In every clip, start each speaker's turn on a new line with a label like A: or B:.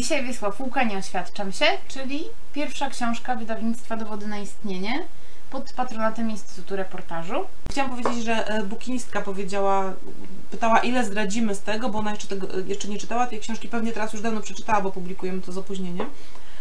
A: Dzisiaj Wiesław Łuka, Nie oświadczam się, czyli pierwsza książka wydawnictwa Dowody na istnienie pod patronatem Instytutu Reportażu.
B: Chciałam powiedzieć, że bukinistka pytała, ile zdradzimy z tego, bo ona jeszcze nie czytała tej książki, pewnie teraz już dawno przeczytała, bo publikujemy to z opóźnieniem.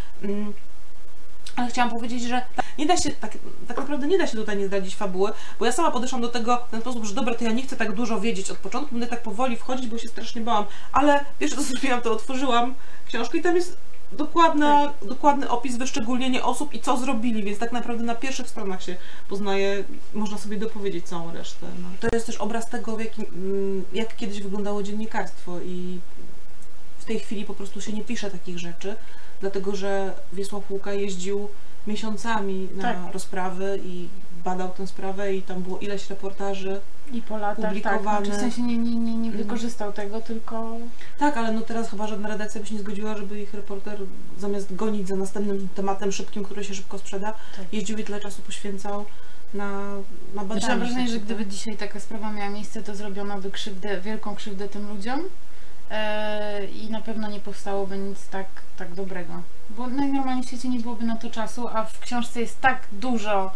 B: Ale chciałam powiedzieć, że nie da się, tak naprawdę nie da się tutaj nie zdradzić fabuły, bo ja sama podeszłam do tego w ten sposób, że dobra, to ja nie chcę tak dużo wiedzieć od początku, będę tak powoli wchodzić, bo się strasznie bałam, ale pierwsze co zrobiłam, to otworzyłam książkę i tam jest dokładny opis, wyszczególnienie osób i co zrobili, więc tak naprawdę na pierwszych stronach się poznaje, można sobie dopowiedzieć całą resztę. No. To jest też obraz tego, jak kiedyś wyglądało dziennikarstwo i w tej chwili po prostu się nie pisze takich rzeczy, dlatego że Wiesław Łuka jeździł miesiącami na rozprawy i badał tę sprawę i tam było ileś reportaży
A: i po latach
B: publikowane.
A: Tak, w sensie nie wykorzystał tego, tylko...
B: Tak, ale no teraz chyba żadna redakcja by się nie zgodziła, żeby ich reporter zamiast gonić za następnym tematem szybkim, który się szybko sprzeda, jeździł i tyle czasu poświęcał na badanie.
A: Mam wrażenie, że gdyby dzisiaj taka sprawa miała miejsce, to zrobiono by wielką krzywdę tym ludziom i na pewno nie powstałoby nic tak dobrego. Bo najnormalniej w świecie nie byłoby na to czasu, a w książce jest tak dużo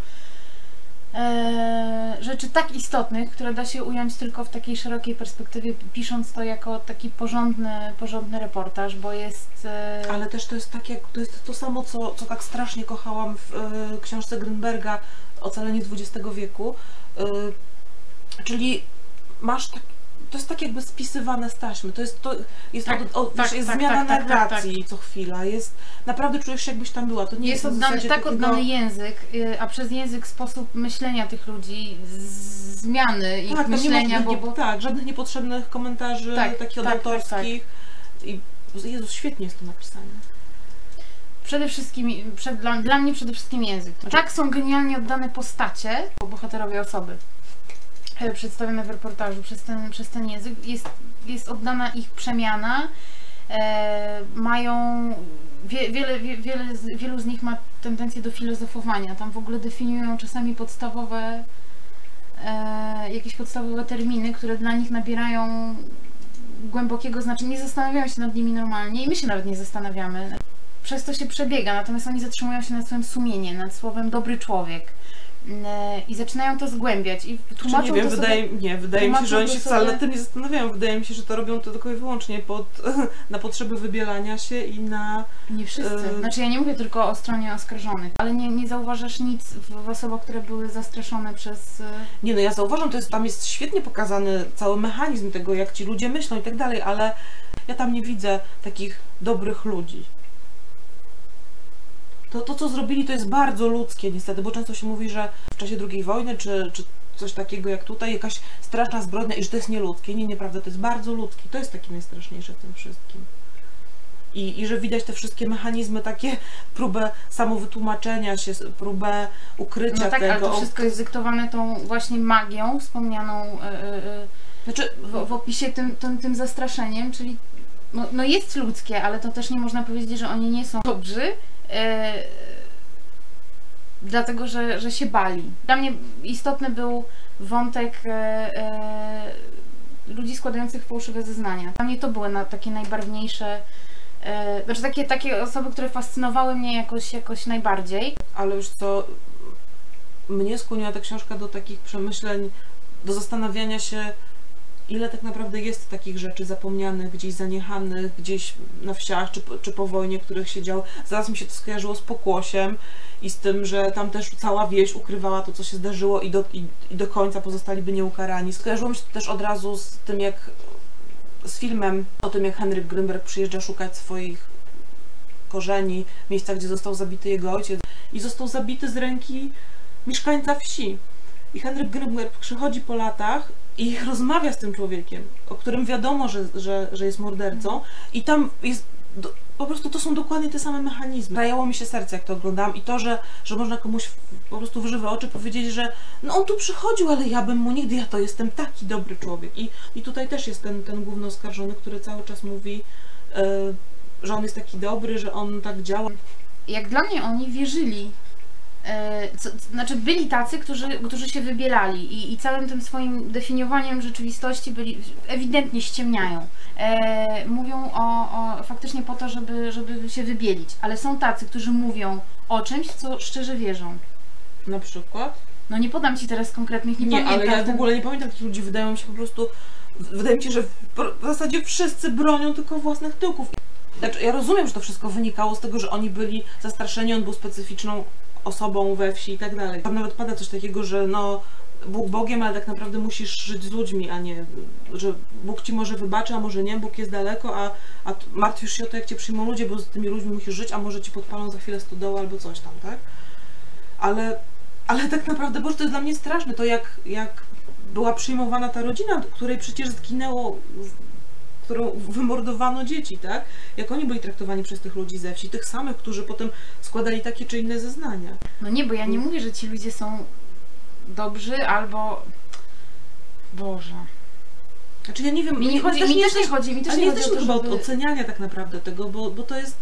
A: rzeczy tak istotnych, które da się ująć tylko w takiej szerokiej perspektywie, pisząc to jako taki porządny reportaż, bo jest...
B: Ale też to jest to samo, co tak strasznie kochałam w książce Grünberga Ocalenie XX wieku, czyli masz to jest tak jakby spisywane z taśmy, jest zmiana narracji co chwila, jest, naprawdę czujesz się jakbyś tam była, to nie jest
A: oddany język, a przez język sposób myślenia tych ludzi, zmiany ich myślenia,
B: żadnych niepotrzebnych komentarzy, takich autorskich. I Jezus, świetnie jest to napisane.
A: Przede wszystkim, dla mnie przede wszystkim język. Tak są genialnie oddane postacie, bohaterowie osoby przedstawione w reportażu przez ten język, jest oddana ich przemiana, mają, wielu z nich ma tendencję do filozofowania, tam w ogóle definiują czasami jakieś podstawowe terminy, które dla nich nabierają głębokiego znaczenia, nie zastanawiają się nad nimi normalnie i my się nawet nie zastanawiamy. Przez to się przebiega, natomiast oni zatrzymują się nad swoim sumieniem, nad słowem dobry człowiek. I zaczynają to zgłębiać i tłumaczą
B: nie wiem,
A: to
B: wydaje mi się, że oni się wcale nad tym nie zastanawiają. Wydaje mi się, że to robią to tylko i wyłącznie na potrzeby wybielania się i na...
A: Nie wszyscy. Znaczy ja nie mówię tylko o stronie oskarżonych, ale nie zauważasz nic w osobach, które były zastraszone przez...
B: Nie, no ja zauważam, tam jest świetnie pokazany cały mechanizm tego, jak ci ludzie myślą i tak dalej, ale ja tam nie widzę takich dobrych ludzi. To, co zrobili, to jest bardzo ludzkie niestety, bo często się mówi, że w czasie II wojny, czy coś takiego jak tutaj, jakaś straszna zbrodnia i że to jest nieludzkie. Nie, nieprawda, to jest bardzo ludzkie. To jest takie najstraszniejsze w tym wszystkim. I że widać te wszystkie mechanizmy, takie próbę samowytłumaczenia się, próbę ukrycia tego.
A: Ale to wszystko jest dyktowane tą właśnie magią wspomnianą w opisie tym zastraszeniem, czyli no jest ludzkie, ale to też nie można powiedzieć, że oni nie są dobrzy. Dlatego, że się bali. Dla mnie istotny był wątek ludzi składających fałszywe zeznania. Dla mnie to były takie najbarwniejsze, znaczy takie osoby, które fascynowały mnie jakoś najbardziej.
B: Ale już co, mnie skłoniła ta książka do takich przemyśleń, do zastanawiania się, ile tak naprawdę jest takich rzeczy zapomnianych, gdzieś zaniechanych, gdzieś na wsiach czy po wojnie, których się działo. Zaraz mi się to skojarzyło z Pokłosiem i z tym, że tam też cała wieś ukrywała to, co się zdarzyło i do końca pozostaliby nieukarani. Skojarzyło mi się to też od razu z tym, z filmem o tym, jak Henryk Grünberg przyjeżdża szukać swoich korzeni, miejsca, gdzie został zabity jego ojciec i został zabity z ręki mieszkańca wsi. I Henryk Grünberg przychodzi po latach i rozmawia z tym człowiekiem, o którym wiadomo, że jest mordercą i tam jest, po prostu to są dokładnie te same mechanizmy. Krajało mi się serce, jak to oglądałam i to, że można komuś po prostu w żywe oczy powiedzieć, że no on tu przychodził, ale ja bym mu nigdy, ja to jestem taki dobry człowiek. I tutaj też jest ten główny oskarżony, który cały czas mówi, że on jest taki dobry, że on tak działa.
A: Jak dla mnie oni wierzyli Znaczy byli tacy, którzy się wybielali i całym tym swoim definiowaniem rzeczywistości ewidentnie ściemniają. Mówią faktycznie po to, żeby się wybielić, ale są tacy, którzy mówią o czymś, co szczerze wierzą.
B: Na przykład?
A: No nie podam Ci teraz konkretnych, nie pamiętam.
B: Ale ja w ogóle nie pamiętam takich ludzi, wydaje mi się po prostu, wydaje mi się, że w zasadzie wszyscy bronią tylko własnych tyłków. Znaczy, ja rozumiem, że to wszystko wynikało z tego, że oni byli zastraszeni, on był specyficzną osobą we wsi i tak dalej. Tam nawet pada coś takiego, że no Bóg Bogiem, ale tak naprawdę musisz żyć z ludźmi, a nie, że Bóg Ci może wybaczy, a może nie, Bóg jest daleko, a martwisz się o to, jak Cię przyjmą ludzie, bo z tymi ludźmi musisz żyć, a może Ci podpalą za chwilę stodołę albo coś tam, tak? Ale tak naprawdę, Boże, to jest dla mnie straszne, to jak była przyjmowana ta rodzina, której przecież zginęło, którą wymordowano dzieci, tak? Jak oni byli traktowani przez tych ludzi ze wsi, tych samych, którzy potem składali takie czy inne zeznania.
A: No nie, bo ja nie mówię, że ci ludzie są dobrzy albo... Boże.
B: Znaczy ja nie wiem...
A: Mi też nie chodzi
B: chyba od oceniania tak naprawdę tego, bo to jest...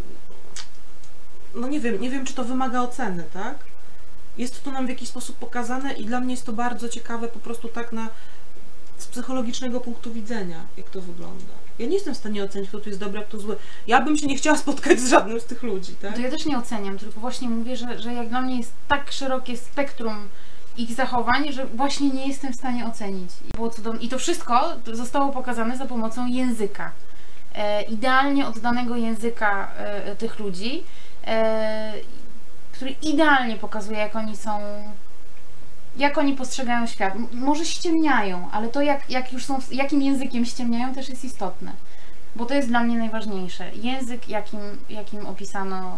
B: No nie wiem, czy to wymaga oceny, tak? Jest to nam w jakiś sposób pokazane i dla mnie jest to bardzo ciekawe po prostu tak z psychologicznego punktu widzenia, jak to wygląda. Ja nie jestem w stanie ocenić, kto tu jest dobry, a kto zły. Ja bym się nie chciała spotkać z żadnym z tych ludzi, tak?
A: To ja też nie oceniam, tylko właśnie mówię, że jak dla mnie jest tak szerokie spektrum ich zachowań, że właśnie nie jestem w stanie ocenić. I to wszystko zostało pokazane za pomocą języka. Idealnie oddanego języka tych ludzi, który idealnie pokazuje, jak oni postrzegają świat. Może ściemniają, ale to jakim językiem ściemniają, też jest istotne. Bo to jest dla mnie najważniejsze. Język, jakim opisano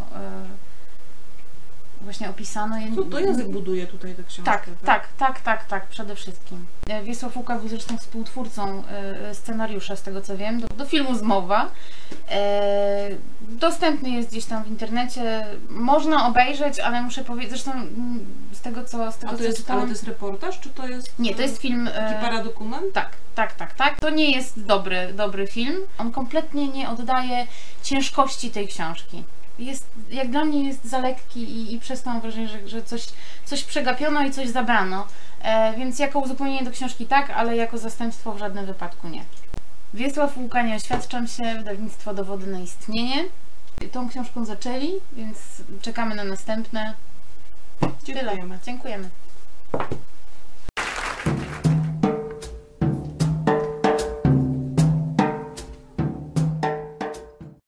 B: To język buduje tutaj tę książkę.
A: Tak, przede wszystkim. Wiesław Łuka był zresztą współtwórcą scenariusza, z tego co wiem, do filmu Zmowa. Dostępny jest gdzieś tam w internecie. Można obejrzeć, ale muszę powiedzieć, zresztą z tego co czytałam...
B: Ale to jest reportaż, czy to jest...
A: Nie, to jest film...
B: Taki paradokument?
A: Tak. To nie jest dobry film. On kompletnie nie oddaje ciężkości tej książki. Jak dla mnie jest za lekki i przez to mam wrażenie, że coś przegapiono i coś zabrano. Więc jako uzupełnienie do książki tak, ale jako zastępstwo w żadnym wypadku nie. Wiesław Łuka, nie oświadczam się, wydawnictwo Dowody na istnienie. Tą książką zaczęli, więc czekamy na następne.
B: Dziękujemy.
A: Dziękujemy.